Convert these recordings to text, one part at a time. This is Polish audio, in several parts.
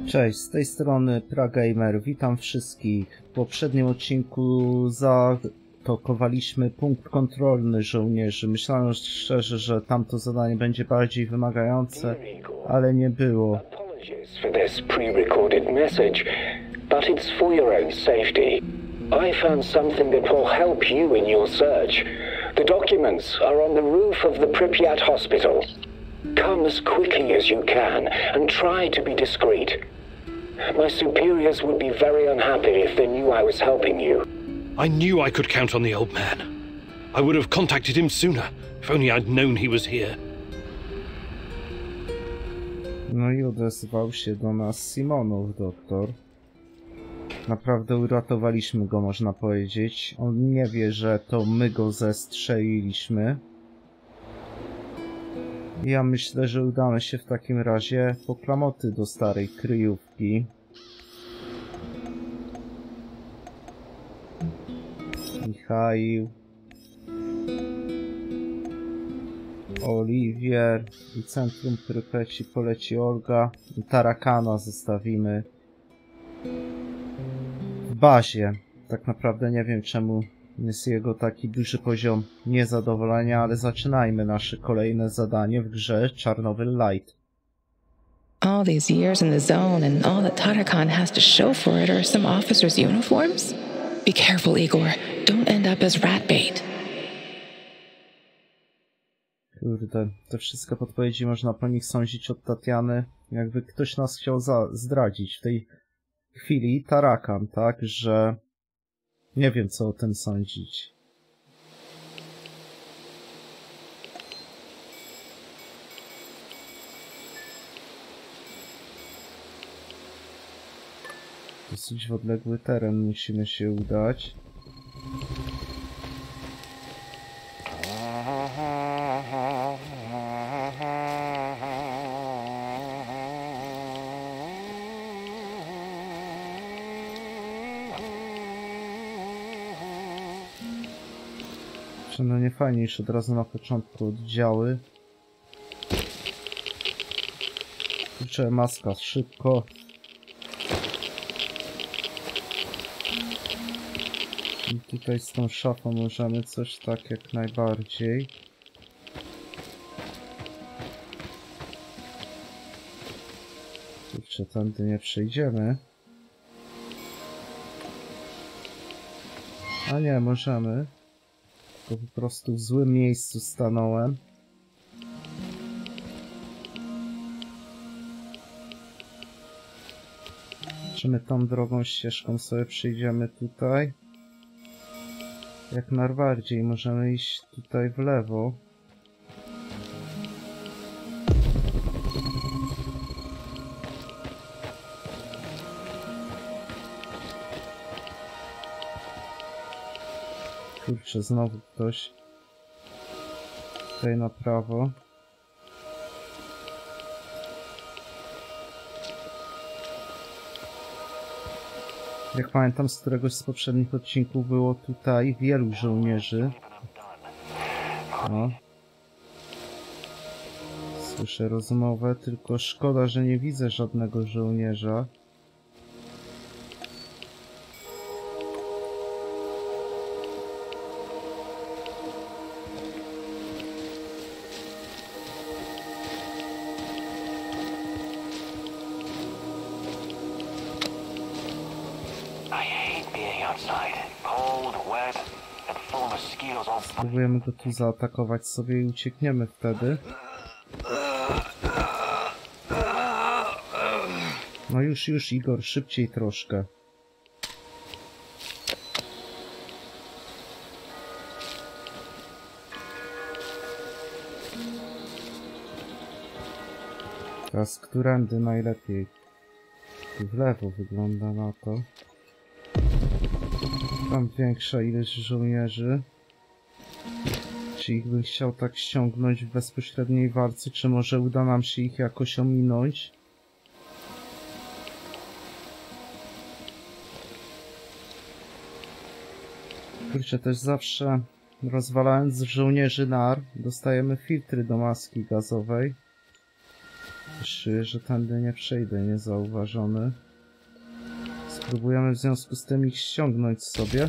Cześć, z tej strony Pragamer, witam wszystkich. W poprzednim odcinku zaatakowaliśmy punkt kontrolny żołnierzy. Myślałem szczerze, że tamto zadanie będzie bardziej wymagające, ale nie było. Apologies for this pre-recorded message, but it's for your own safety. I found something that will help you in your search. The documents are on the roof of the Pripyat hospital. Come as quickly as you can and try to be discreet. My superiors would be very unhappy if they knew I was helping you. I knew I could count on the old man. I would have contacted him sooner, if only I'd known he was here. No i odezwał się do nas Simonow, doktor. Naprawdę uratowaliśmy go, można powiedzieć. On nie wie, że to my go zestrzeliliśmy. Ja myślę, że udamy się w takim razie po klamoty do starej kryjówki. Michał, Oliwier i centrum, które poleci Olga. I Tarakana zostawimy w bazie. Tak naprawdę nie wiem, czemu jest jego taki duży poziom niezadowolenia, ale zaczynajmy nasze kolejne zadanie w grze Czarnobyl Light. All these years in the zone and all that Tarakan has to show for it are some officers' uniforms? Be careful, Igor. Don't end up as rat bait. Kurde, te wszystkie podpowiedzi można po nich sądzić od Tatiany. Jakby ktoś nas chciał zdradzić w tej chwili. Tarakan, tak, że nie wiem, co o tym sądzić. Dosyć w odległy teren musimy się udać. No nie fajnie, już od razu na początku oddziały. Kurczę, maska, szybko. I tutaj z tą szafą możemy coś tak jak najbardziej. Kurczę, tędy nie przejdziemy. A nie, możemy. To po prostu w złym miejscu stanąłem. Czy my tą drogą ścieżką sobie przyjdziemy tutaj? Jak najbardziej możemy iść tutaj w lewo. Kurczę, znowu ktoś. Tutaj na prawo. Jak pamiętam, z któregoś z poprzednich odcinków było tutaj wielu żołnierzy. O. Słyszę rozmowę, tylko szkoda, że nie widzę żadnego żołnierza. Spróbujemy go tu zaatakować sobie i uciekniemy wtedy. No już Igor, szybciej troszkę. Teraz którędy najlepiej? Tu w lewo wygląda na to. Tam większa ilość żołnierzy. Czy ich bym chciał tak ściągnąć w bezpośredniej walce, czy może uda nam się ich jakoś ominąć? Kurczę, też zawsze rozwalając żołnierzy NAR dostajemy filtry do maski gazowej. Czuję, że tędy nie przejdę niezauważony. Spróbujemy w związku z tym ich ściągnąć sobie.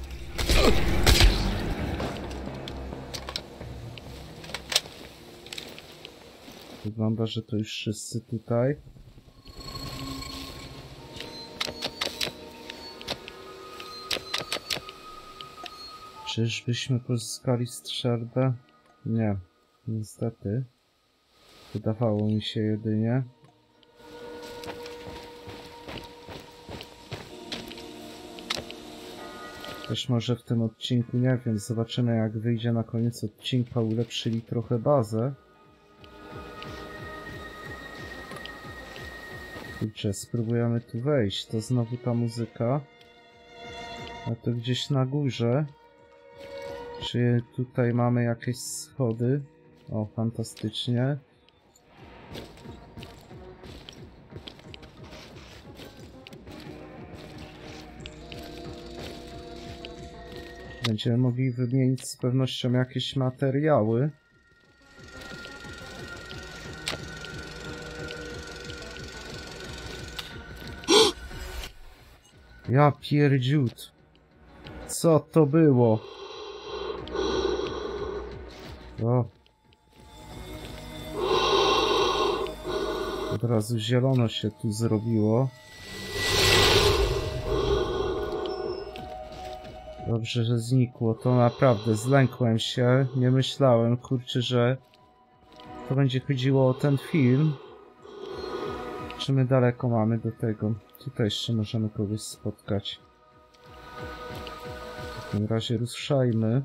Wygląda, że to już wszyscy tutaj. Czyżbyśmy pozyskali strzelbę? Nie, niestety. Wydawało mi się jedynie. Też może w tym odcinku, nie wiem, zobaczymy jak wyjdzie na koniec odcinka, ulepszyli trochę bazę. Kurczę, spróbujemy tu wejść, to znowu ta muzyka. A to gdzieś na górze. Czy tutaj mamy jakieś schody? O, fantastycznie. Będziemy mogli wymienić z pewnością jakieś materiały. Ja pierdziut. Co to było? O. Od razu zielono się tu zrobiło. Dobrze, że znikło. To naprawdę zlękłem się. Nie myślałem, kurczę, że to będzie chodziło o ten film. Czy my daleko mamy do tego? Tutaj jeszcze możemy kogoś spotkać. W takim razie ruszajmy.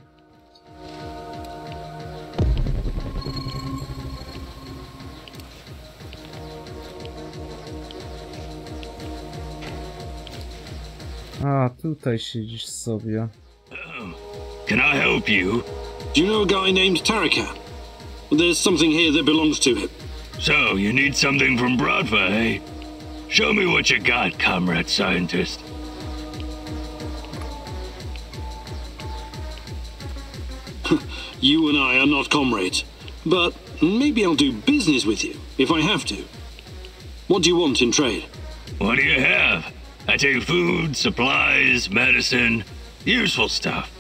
A, tutaj siedzisz sobie. Can I help you? Do you know a guy named Tarakan? There's something here that belongs to him. So, you need something from Bradva, eh? Show me what you got, comrade scientist. You and I are not comrades, but maybe I'll do business with you, if I have to. What do you want in trade? What do you have? I take food, supplies, medicine, useful stuff.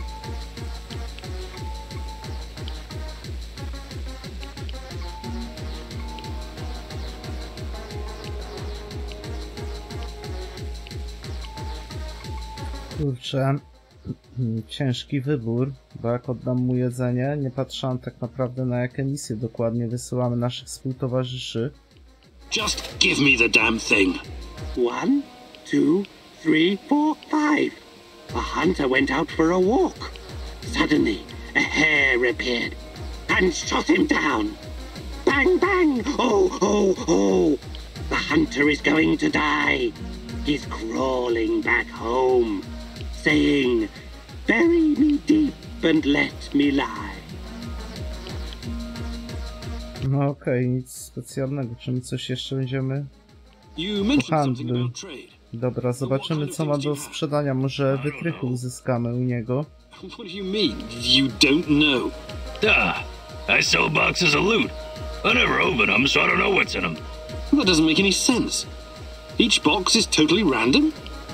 Kurczę, ciężki wybór, bo jak oddam mu jedzenie, nie patrzałem tak naprawdę na jakie misje dokładnie wysyłamy naszych współtowarzyszy. Just give me the damn thing. 1, 2, 3, 4, 5. A hunter went out for a walk. Suddenly, a hare appeared and shot him down. Bang, bang! Oh, oh, oh! The hunter is going to die. He's crawling back home, saying, "Bury me deep and let me lie." No okej, nic specjalnego. Czy my coś jeszcze będziemy? You mentioned something handlu. about trade. Dobra, zobaczymy co ma do sprzedania. Może wytrychy uzyskamy u niego. What do you mean? You don't know? I sell boxes of loot. I never open them, so I don't know what's in them. That doesn't make any sense. Each box is totally random?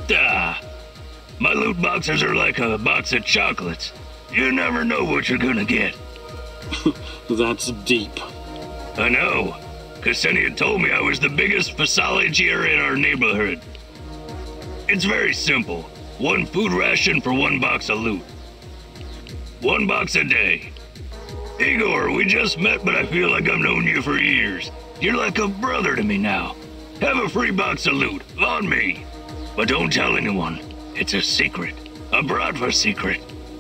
My loot boxes are like a box of chocolates. You never know what you're gonna get. That's deep. I know. Ksenia told me I was the biggest phasalligeer in our neighborhood. It's very simple. 1 food ration for 1 box of loot. 1 box a day. Igor, we just met, but I feel like I've known you for years. You're like a brother to me now. Have a free box of loot, on me. But don't tell anyone. It's a secret. A Bradva secret.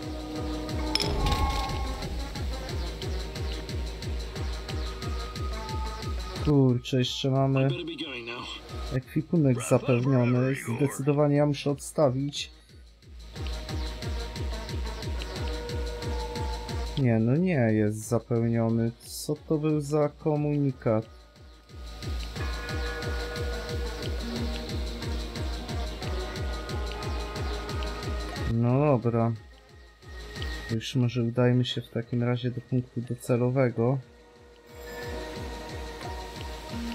Kurczę, jeszcze mamy ekwipunek zapewniony. Zdecydowanie ja muszę odstawić. Nie, no nie jest zapełniony. Co to był za komunikat? No dobra. To już może udajmy się w takim razie do punktu docelowego.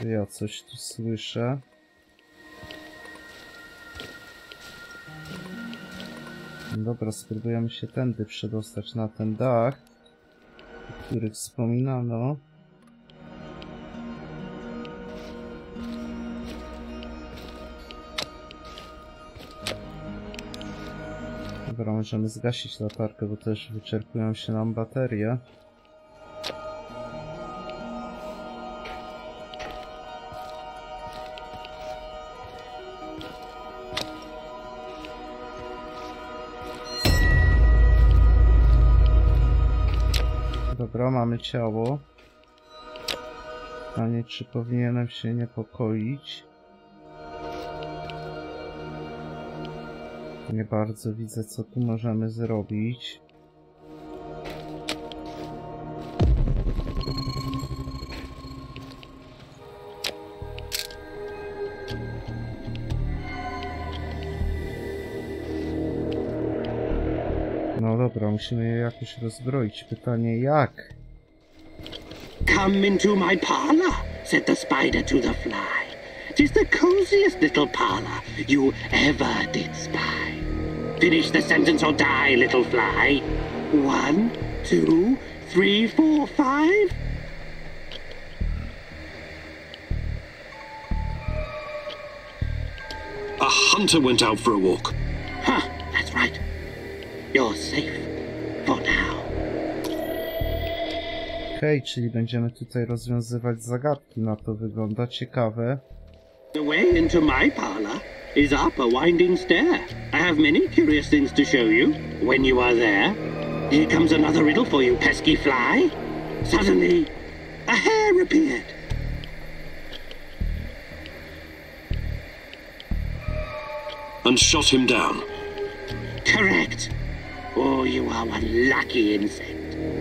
Czy ja coś tu słyszę? Dobra, spróbujemy się tędy przedostać na ten dach, o którym wspominano. Dobra, możemy zgasić latarkę, bo też wyczerpują się nam baterie. Dobra, mamy ciało. Pytanie, czy powinienem się niepokoić? Nie bardzo widzę, co tu możemy zrobić. No dobra, musimy je jakoś rozbroić. Pytanie jak? Come into my parlor, said the spider to the fly. 'Tis the coziest little parlor you ever did spy. Finish the sentence or die, little fly. 1, 2, 3, 4, 5. A hunter went out for a walk. Huh, that's right. You're safe for now. Okej, czyli będziemy tutaj rozwiązywać zagadki. Na to wygląda ciekawe. The way into my parlor is up a winding stair. I have many curious things to show you when you are there. Here comes another riddle for you, pesky fly. Suddenly, a hare appeared. And shot him down. Correct. Oh, you are one lucky insect.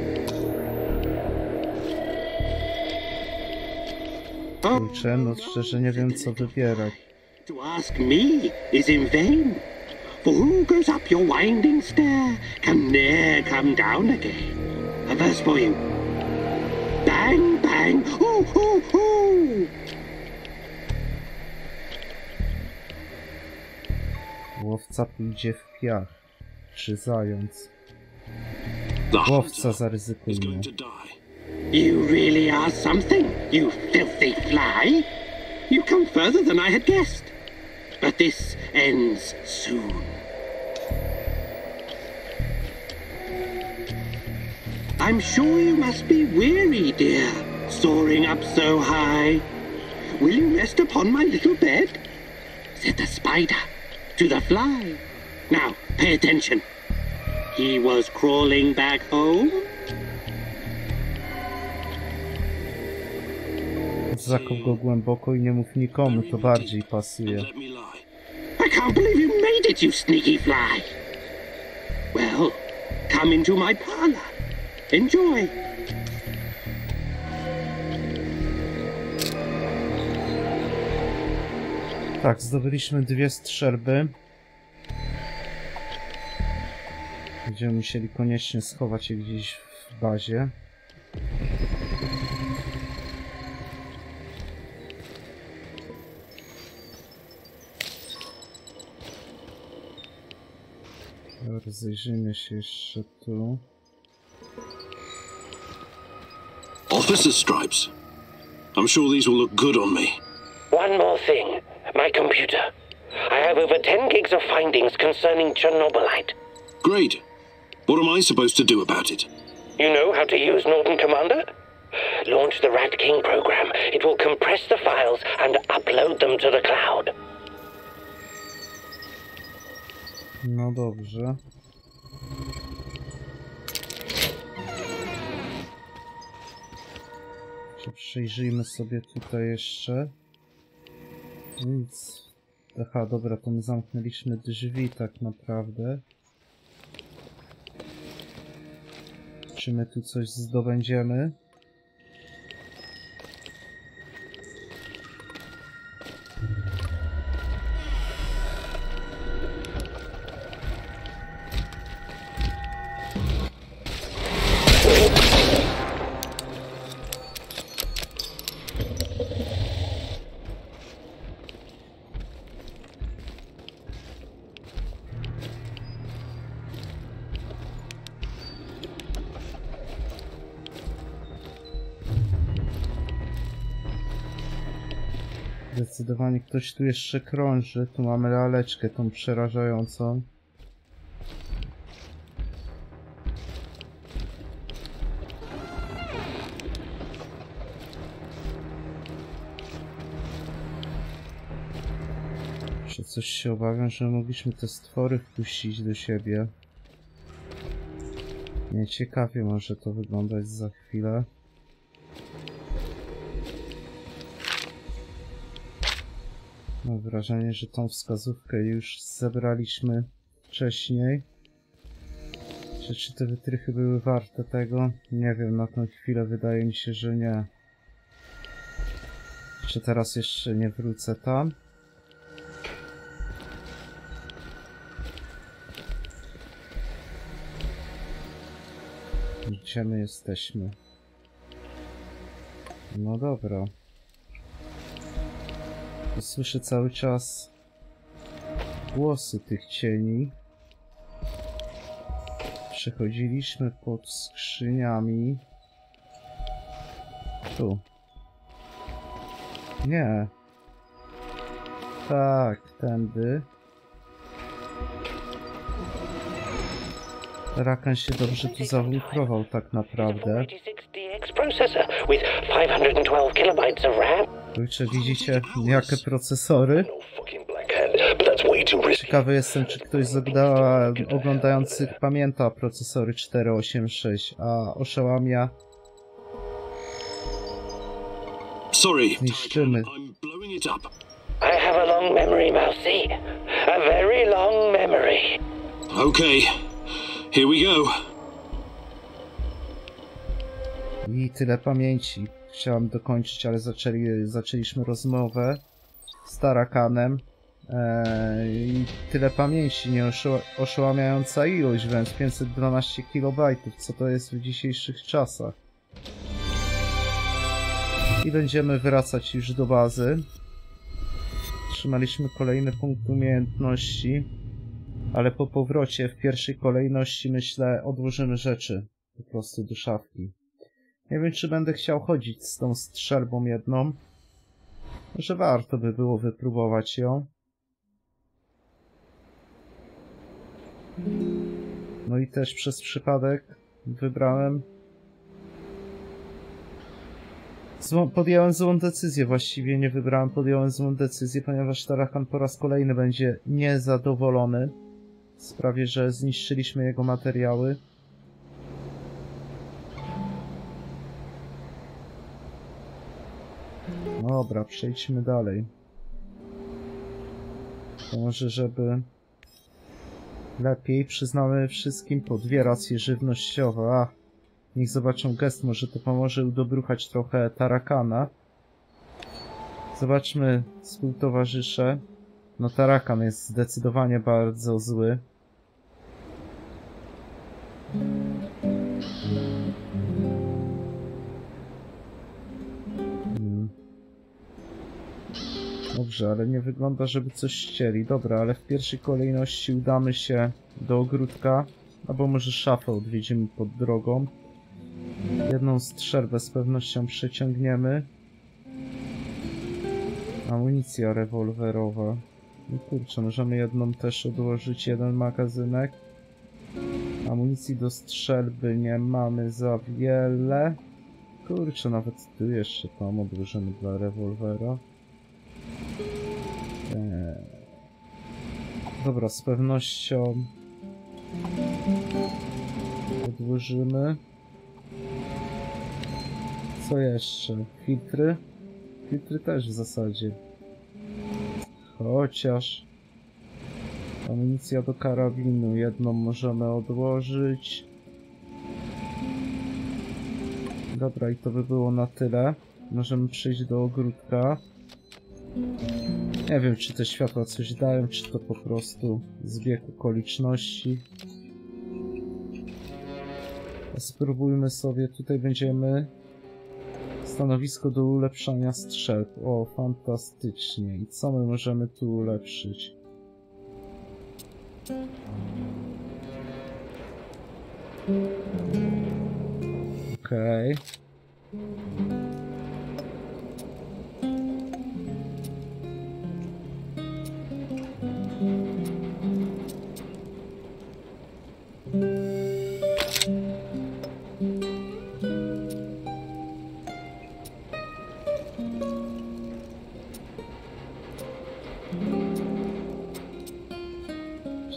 Kurczę, no szczerze nie wiem, co wybierać. To ask me is in vain. For who goes up your winding stair can ne'er come down again. A verse for you. Bang, bang, hoo, hoo, hoo. Łowca pójdzie w piach. Czy zając? The Łowca, hunter zaryzykujmy. is going to die. You really are something, you filthy fly. You come further than I had guessed. But this ends soon. I'm sure you must be weary, dear, soaring up so high. Will you rest upon my little bed? Said the spider to the fly. Now, pay attention. He was crawling back home. Zakop go głęboko i nie mów nikomu, to bardziej pasuje. Let me lie. I can't believe you made it, you sneaky fly. Well, come into my parlor. Enjoy. Tak, zdobyliśmy 2 strzelby. Będziemy musieli koniecznie schować je gdzieś w bazie. Rozejrzyjmy się jeszcze tu. Officer stripes. I'm sure these will look good on me. One more thing. My computer. I have over 10 gigs of findings concerning Chernobylite. Great. What am I supposed to do about it? You know how to use Norton Commander? Launch the Rat King program. It will compress the files and upload them to the cloud. No dobrze. Przejrzyjmy sobie tutaj jeszcze. Nic. Aha, dobra, to my zamknęliśmy drzwi tak naprawdę. Czy my tu coś zdobędziemy? Zdecydowanie ktoś tu jeszcze krąży. Tu mamy laleczkę tą przerażającą. Że coś się obawiam, że mogliśmy te stwory wpuścić do siebie. Nieciekawie może to wyglądać za chwilę. Mam wrażenie, że tą wskazówkę już zebraliśmy wcześniej. Czy te wytrychy były warte tego? Nie wiem, na tę chwilę wydaje mi się, że nie. Czy teraz jeszcze nie wrócę tam? Gdzie my jesteśmy? No dobra. Słyszę cały czas głosy tych cieni. Przechodziliśmy pod skrzyniami. Tu. Nie. Tak, tędy. Rakan się dobrze tu zawiltrował tak naprawdę. Kurczę, widzicie jakie procesory? Ciekawy jestem, czy ktoś z oglądających pamięta procesory 486, a oszałamia zniszczymy. I have a long memory, Mousy. A very long memory. Okay, here we go. I tyle pamięci. Chciałem dokończyć, ale zaczęliśmy rozmowę z Tarakanem. I tyle pamięci, oszałamiająca ilość, wręcz 512 KB. Co to jest w dzisiejszych czasach? I będziemy wracać już do bazy. Trzymaliśmy kolejny punkt umiejętności, ale po powrocie w pierwszej kolejności, myślę, odłożymy rzeczy po prostu do szafki. Nie wiem, czy będę chciał chodzić z tą strzelbą jedną. Może warto by było wypróbować ją. No i też przez przypadek wybrałem... Podjąłem złą decyzję, właściwie nie wybrałem, podjąłem złą decyzję, ponieważ Tarakan po raz kolejny będzie niezadowolony w sprawie, że zniszczyliśmy jego materiały. Dobra, przejdźmy dalej. To może, żeby lepiej przyznamy wszystkim po 2 racje żywnościowe. Niech zobaczą gest, może to pomoże udobruchać trochę Tarakana. Zobaczmy współtowarzysze. No Tarakan jest zdecydowanie bardzo zły. Dobrze, ale nie wygląda, żeby coś chcieli. Dobra, ale w pierwszej kolejności udamy się do ogródka. Albo może szafę odwiedzimy pod drogą. Jedną strzelbę z pewnością przeciągniemy. Amunicja rewolwerowa. No kurczę, możemy jedną też odłożyć, jeden magazynek. Amunicji do strzelby nie mamy za wiele. Kurczę, nawet tu jeszcze tam odłożymy dla rewolwera. Dobra, z pewnością odłożymy. Co jeszcze? Filtry? Filtry też w zasadzie. Chociaż amunicja do karabinu jedną możemy odłożyć. Dobra, i to by było na tyle. Możemy przejść do ogródka. Nie wiem, czy te światła coś dają, czy to po prostu zbieg okoliczności. Spróbujmy sobie, tutaj będziemy... Stanowisko do ulepszania strzelb. O, fantastycznie. I co my możemy tu ulepszyć? Okej.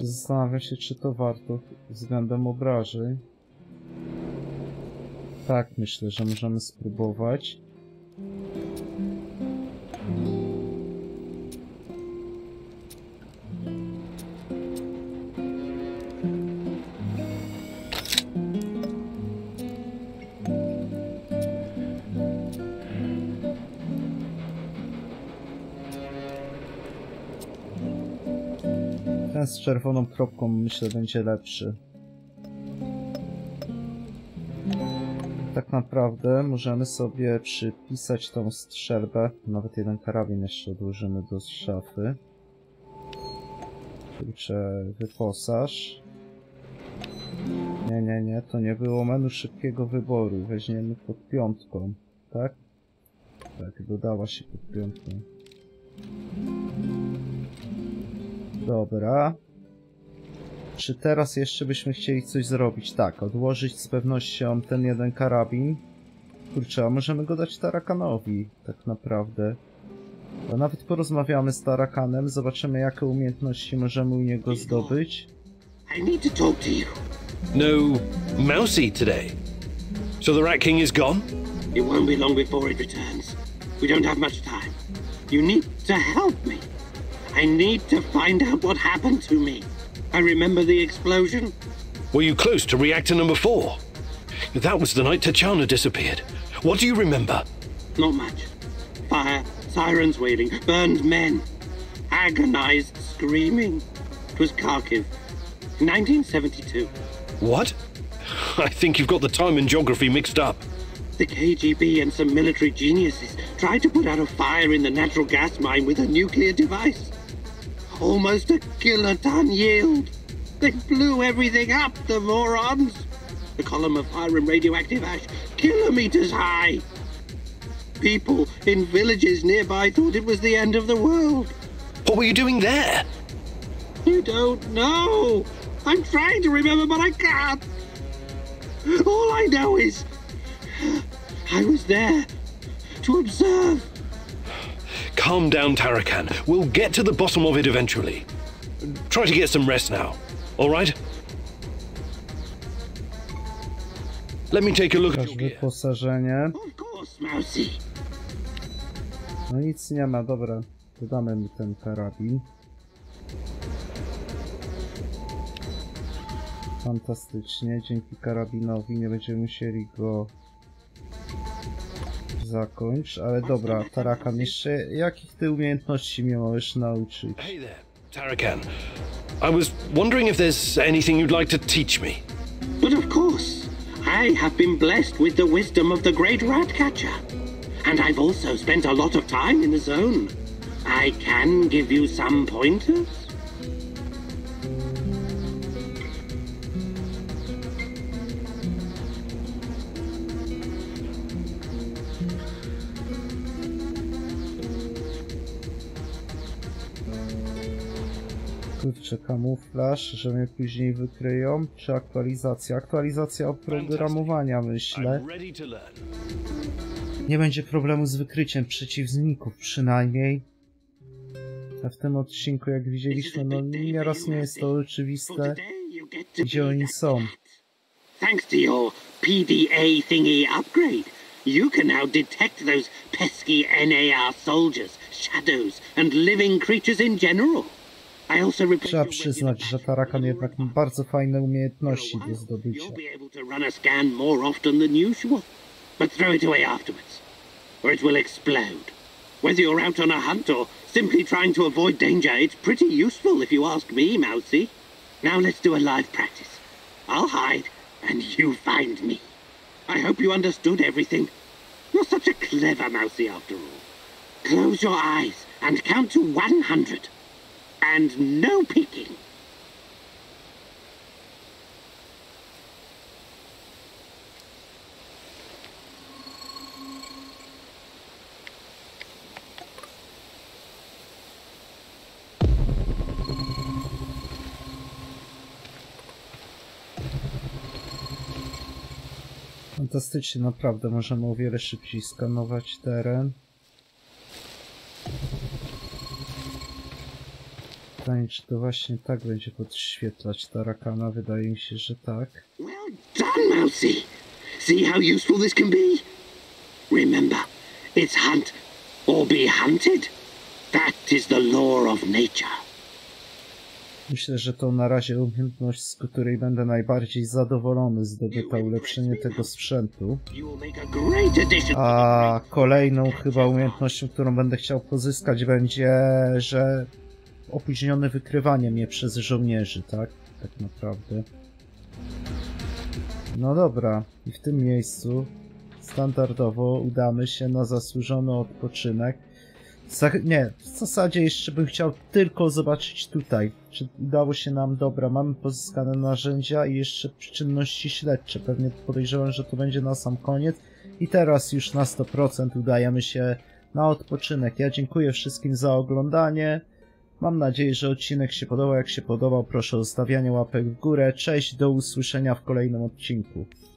Zastanawiam się, czy to warto względem obrażeń. Tak, myślę, że możemy spróbować. Ten z czerwoną kropką, myślę, będzie lepszy. Tak naprawdę możemy sobie przypisać tą strzelbę. Nawet jeden karabin jeszcze odłożymy do szafy. Kurczę, wyposaż. Nie, to nie było menu szybkiego wyboru. Weźmiemy pod piątką, tak? Tak, dodała się pod piątką. Dobra. Czy teraz jeszcze byśmy chcieli coś zrobić? Tak, odłożyć z pewnością ten jeden karabin. Kurczę, a możemy go dać Tarakanowi, tak naprawdę. Bo nawet porozmawiamy z Tarakanem, zobaczymy, jakie umiejętności możemy u niego zdobyć. I need to talk to you. No Mousy today. So the Rat King is gone? It won't be long before it returns. We don't have much time. You need to help me. I need to find out what happened to me. I remember the explosion. Were you close to reactor number 4? That was the night Tachana disappeared. What do you remember? Not much. Fire, sirens wailing, burned men, agonized screaming. It was Kharkiv, 1972. What? I think you've got the time and geography mixed up. The KGB and some military geniuses tried to put out a fire in the natural gas mine with a nuclear device. Almost a kiloton yield. They blew everything up, the morons. The column of fire and radioactive ash, kilometers high. People in villages nearby thought it was the end of the world. What were you doing there? You don't know. I'm trying to remember, but I can't. All I know is I was there to observe. Calm down, Tarakan. We'll get to the bottom of it eventually. Try to get some rest now, all right? Let me take a look at your gear. Wyposażenie. Of course, Mousy. No nic nie ma, dobra. Dodamy mi ten karabin. Fantastycznie, dzięki karabinowi nie będziemy musieli go zakończyć, ale dobra, Tarakan, jeszcze jakich ty umiejętności mnie możesz nauczyć? Hey there, Tarakan. I was wondering if there's anything you'd like to teach me. But of course, I have been blessed with the wisdom of the great Ratcatcher. And I've also spent a lot of time in the zone. I can give you some pointers. Kurczę, kamuflaż, że mnie później wykryją, czy aktualizacja? Aktualizacja oprogramowania, myślę. I'm ready to learn. Nie będzie problemu z wykryciem przeciwników przynajmniej. A w tym odcinku, jak widzieliśmy, no nieraz nie jest to oczywiste, gdzie oni są. Thanks to your PDA thingy upgrade, you can now detect those pesky NAR soldiers, shadows, and living creatures in general. I also Trzeba przyznać, że Tarakan jednak ma bardzo fajne umiejętności do zdobycia. You'll be able to run a scan more often than usual, but throw it away afterwards, or it will explode. Whether you're out on a hunt or simply trying to avoid danger, it's pretty useful if you ask me, Mousy. Now let's do a live practice. I'll hide, and you find me. I hope you understood everything. You're such a clever Mousy after all. Close your eyes and count to 100. And no peeking. Fantastycznie, naprawdę możemy o wiele szybciej skanować teren. Pytanie, czy to właśnie tak będzie podświetlać Tarakana? Wydaje mi się, że tak. Well done, Mousy. See how useful this can be? Remember, it's hunt or be hunted. That is the law of nature. Myślę, że to na razie umiejętność, z której będę najbardziej zadowolony, zdobyte ulepszenie tego sprzętu. A kolejną chyba umiejętnością, którą będę chciał pozyskać, będzie, że opóźnione wykrywanie mnie przez żołnierzy, tak? Tak naprawdę. No dobra, i w tym miejscu standardowo udamy się na zasłużony odpoczynek. Nie, w zasadzie jeszcze bym chciał tylko zobaczyć tutaj, czy udało się nam, dobra, mamy pozyskane narzędzia i jeszcze czynności śledcze, pewnie podejrzewam, że to będzie na sam koniec i teraz już na 100% udajemy się na odpoczynek. Ja dziękuję wszystkim za oglądanie, mam nadzieję, że odcinek się podobał, jak się podobał proszę o zostawianie łapek w górę, cześć, do usłyszenia w kolejnym odcinku.